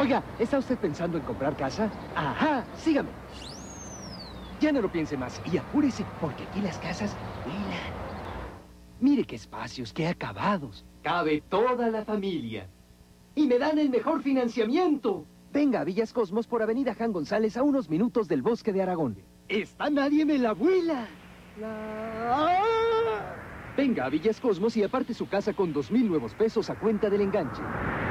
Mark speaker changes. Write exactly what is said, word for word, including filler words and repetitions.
Speaker 1: Oiga, ¿está usted pensando en comprar casa? Ajá, sígame. Ya no lo piense más y apúrese, porque aquí las casas vuelan. Mire qué espacios, qué acabados. Cabe toda la familia. Y me dan el mejor financiamiento. Venga a Villas Cosmos por Avenida Jan González a unos minutos del Bosque de Aragón. ¡Está nadie me la vuela! La... Venga a Villas Cosmos y aparte su casa con dos mil nuevos pesos a cuenta del enganche.